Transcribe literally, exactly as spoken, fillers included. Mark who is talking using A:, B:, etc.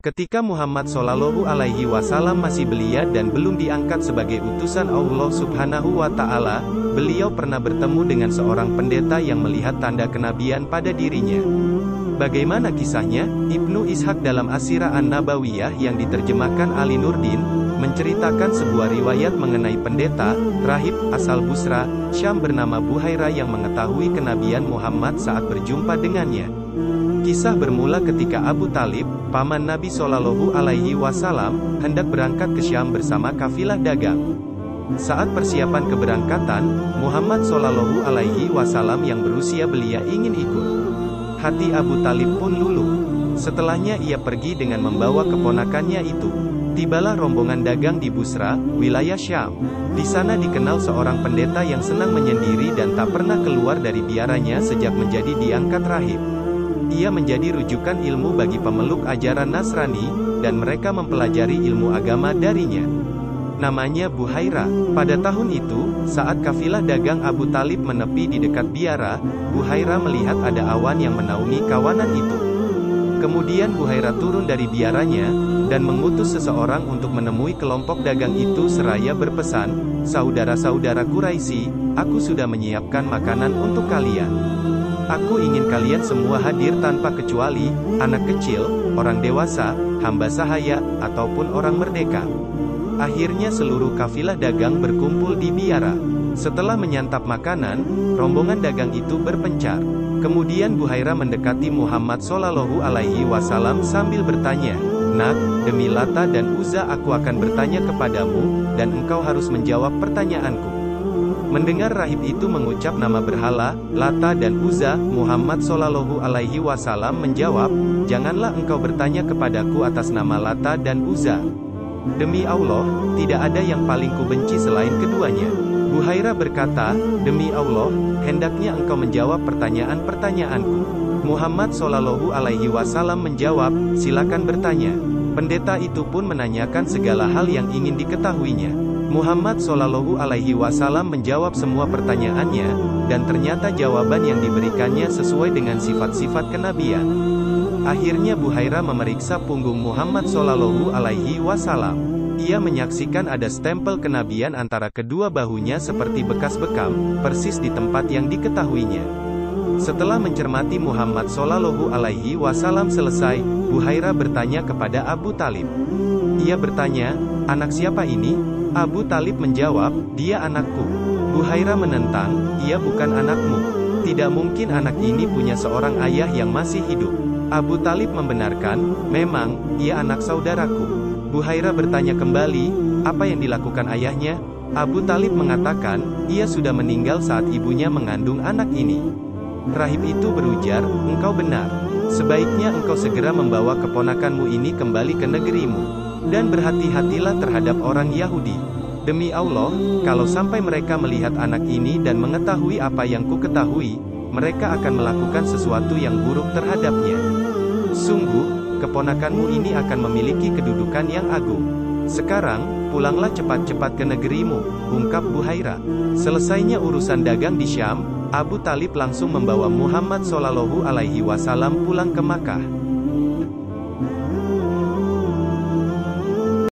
A: Ketika Muhammad Shallallahu Alaihi Wasallam masih belia dan belum diangkat sebagai utusan Allah Subhanahu wa Ta'ala, beliau pernah bertemu dengan seorang pendeta yang melihat tanda kenabian pada dirinya. Bagaimana kisahnya? Ibnu Ishaq dalam As-Sirah An-Nabawiyah yang diterjemahkan Ali Nurdin, menceritakan sebuah riwayat mengenai pendeta, rahib, asal Busra, Syam bernama Buhairah yang mengetahui kenabian Muhammad saat berjumpa dengannya. Kisah bermula ketika Abu Talib, paman Nabi Shallallahu Alaihi Wasallam, hendak berangkat ke Syam bersama kafilah dagang. Saat persiapan keberangkatan, Muhammad Shallallahu Alaihi Wasallam yang berusia belia ingin ikut. Hati Abu Talib pun luluh. Setelahnya ia pergi dengan membawa keponakannya itu. Tibalah rombongan dagang di Busra, wilayah Syam. Di sana dikenal seorang pendeta yang senang menyendiri dan tak pernah keluar dari biaranya sejak menjadi diangkat rahib. Ia menjadi rujukan ilmu bagi pemeluk ajaran Nasrani, dan mereka mempelajari ilmu agama darinya. Namanya Buhairah. Pada tahun itu, saat kafilah dagang Abu Talib menepi di dekat biara, Buhairah melihat ada awan yang menaungi kawanan itu. Kemudian Buhairah turun dari biaranya, dan mengutus seseorang untuk menemui kelompok dagang itu seraya berpesan, "Saudara-saudara Quraisy, aku sudah menyiapkan makanan untuk kalian. Aku ingin kalian semua hadir tanpa kecuali, anak kecil, orang dewasa, hamba sahaya, ataupun orang merdeka." Akhirnya seluruh kafilah dagang berkumpul di biara. Setelah menyantap makanan, rombongan dagang itu berpencar. Kemudian Buhairah mendekati Muhammad Shallallahu Alaihi Wasallam sambil bertanya, "Nak, demi Lata dan Uzza aku akan bertanya kepadamu, dan engkau harus menjawab pertanyaanku." Mendengar rahib itu mengucap nama berhala, Lata dan Uzza, Muhammad Shallallahu Alaihi Wasallam menjawab, "Janganlah engkau bertanya kepadaku atas nama Lata dan Uzza. Demi Allah, tidak ada yang paling kubenci selain keduanya." Buhairah berkata, "Demi Allah, hendaknya engkau menjawab pertanyaan-pertanyaanku." Muhammad Shallallahu Alaihi Wasallam menjawab, "Silakan bertanya." Pendeta itu pun menanyakan segala hal yang ingin diketahuinya. Muhammad Shallallahu Alaihi Wasallam menjawab semua pertanyaannya, dan ternyata jawaban yang diberikannya sesuai dengan sifat-sifat kenabian. Akhirnya Buhairah memeriksa punggung Muhammad Shallallahu Alaihi Wasallam. Ia menyaksikan ada stempel kenabian antara kedua bahunya seperti bekas bekam, persis di tempat yang diketahuinya. Setelah mencermati Muhammad Shallallahu Alaihi Wasallam selesai, Buhairah bertanya kepada Abu Talib. Ia bertanya, "Anak siapa ini?" Abu Talib menjawab, "Dia anakku." Buhairah menentang, "Ia bukan anakmu. Tidak mungkin anak ini punya seorang ayah yang masih hidup." Abu Talib membenarkan, "Memang, ia anak saudaraku." Buhairah bertanya kembali, "Apa yang dilakukan ayahnya?" Abu Talib mengatakan, "Ia sudah meninggal saat ibunya mengandung anak ini." Rahib itu berujar, "Engkau benar. Sebaiknya engkau segera membawa keponakanmu ini kembali ke negerimu. Dan berhati-hatilah terhadap orang Yahudi. Demi Allah, kalau sampai mereka melihat anak ini dan mengetahui apa yang ku ketahui, mereka akan melakukan sesuatu yang buruk terhadapnya. Sungguh, keponakanmu ini akan memiliki kedudukan yang agung. Sekarang, pulanglah cepat-cepat ke negerimu," ungkap Buhairah. Selesainya urusan dagang di Syam, Abu Talib langsung membawa Muhammad Shallallahu Alaihi Wasallam pulang ke Makkah.